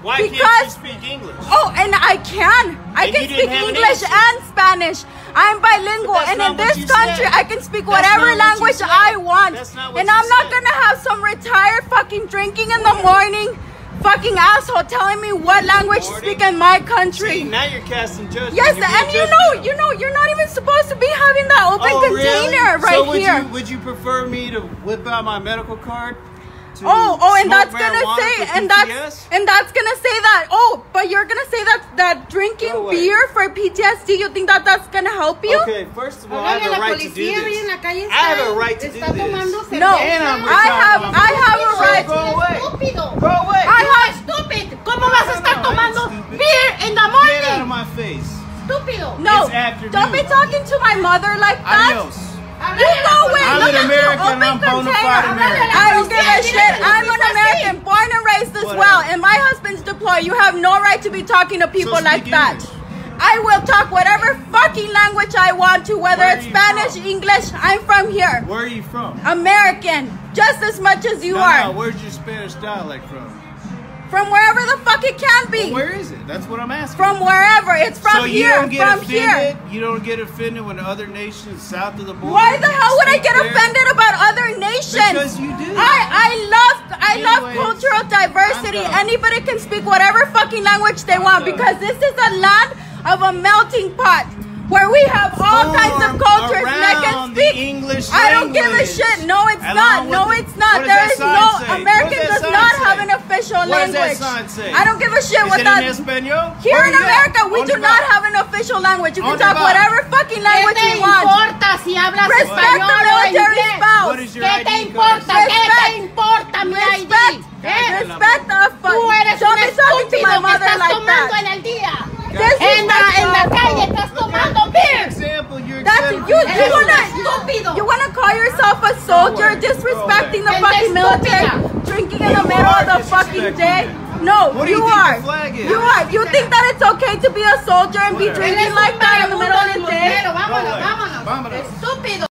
Why can't you speak English? Oh, and I can. I can speak English and Spanish. I'm bilingual, and in this country, I can speak whatever language I want. And I'm not gonna have some retired fucking drinking in the morning fucking asshole telling me what language to speak in my country. See, now you're casting judgment. Yes, and you know, you're not even supposed to be having that open container right here. Would you prefer me to whip out my medical card? And that's gonna say, and that's gonna say that. Oh, but you're gonna say that drinking beer for PTSD. You think that's gonna help you? Okay, first of all, I have a right to do this. I have a right to do this. No, I have a right. Go away. Estúpido. Go away. I have stupid. ¿Cómo vas a estar tomando beer in the morning? Get out of my face. Estúpido. No, don't be talking to my mother like that. Adios. You go away. I'm an American. I'm bona fide American. I don't give a shit. I'm an American, born and raised as well, and my husband's deployed. You have no right to be talking to people like that. I will talk whatever fucking language I want to, whether it's Spanish, English. I'm from here. Where are you from? American, just as much as you are. No, where's your Spanish dialect from? From wherever the fuck it can be. Well, where is it? That's what I'm asking. From wherever. It's from here. So you don't get from here. You don't get offended when other nations south of the border. Why the hell would I get offended about other nations? Because you do. I love cultural diversity. Anybody can speak whatever fucking language they want because this is a land of a melting pot where we have all kinds of cultures that can speak. I don't give a shit. No, it's not. No, it's not. There is no. American does not have an official language. I don't give a shit what that. Here in America, we do not have an official language. You can talk whatever fucking language you want. Respect the military spouse. ¿Qué te importa? ¿Qué te importa mi ID? Respect the fuck. Tú eres un estúpido que estás tomando en el día. En la calle estás tomando beer. You wanna call yourself a soldier, disrespecting the fucking military, drinking in the middle of the fucking day? No, you are. You are. You think that it's okay to be a soldier and be drinking like that in the middle of the day? Vámonos. Estúpido.